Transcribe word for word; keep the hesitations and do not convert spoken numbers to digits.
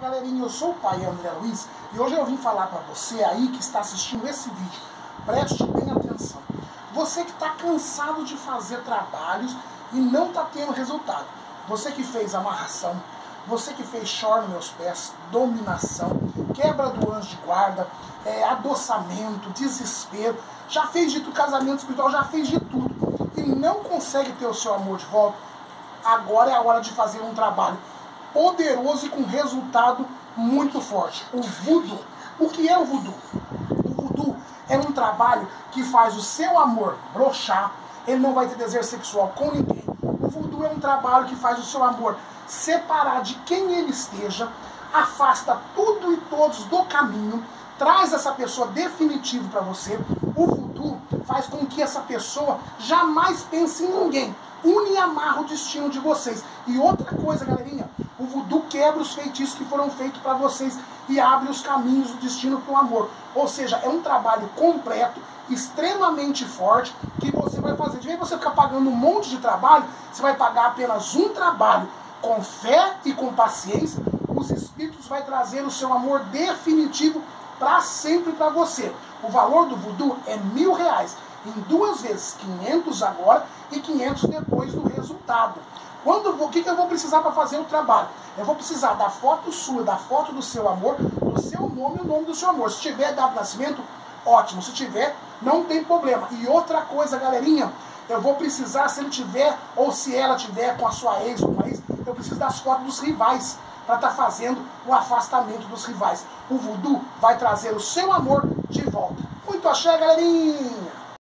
galerinha, eu sou o pai André Luiz e hoje eu vim falar para você aí que está assistindo esse vídeo. Preste bem atenção. Você que está cansado de fazer trabalhos e não está tendo resultado. Você que fez amarração, você que fez chor nos meus pés, dominação, quebra do anjo de guarda, é, adoçamento, desespero, já fez de tudo, casamento espiritual, já fez de tudo e não consegue ter o seu amor de volta. Agora é a hora de fazer um trabalho poderoso e com resultado muito forte. O voodoo. O que é o voodoo? O voodoo é um trabalho que faz o seu amor broxar, ele não vai ter desejo sexual com ninguém. O voodoo é um trabalho que faz o seu amor separar de quem ele esteja, afasta tudo e todos do caminho, traz essa pessoa definitivo para você. O voodoo faz com que essa pessoa jamais pense em ninguém. Une e amarra o destino de vocês. E outra coisa, galerinha, o voodoo quebra os feitiços que foram feitos para vocês e abre os caminhos do destino para o amor. Ou seja, é um trabalho completo, extremamente forte, que você vai fazer. De vez em você ficar pagando um monte de trabalho, você vai pagar apenas um trabalho. Com fé e com paciência, os espíritos vão trazer o seu amor definitivo para sempre para você. O valor do voodoo é mil reais. Em duas vezes, quinhentos agora e quinhentos depois do resultado. Quando, o que, que eu vou precisar para fazer o trabalho? Eu vou precisar da foto sua, da foto do seu amor, do seu nome e o nome do seu amor. Se tiver data de nascimento, ótimo. Se tiver, não tem problema. E outra coisa, galerinha, eu vou precisar, se ele tiver, ou se ela tiver com a sua ex ou com a ex, eu preciso das fotos dos rivais para estar tá fazendo o afastamento dos rivais. O voodoo vai trazer o seu amor de volta. Muito axé, galerinha!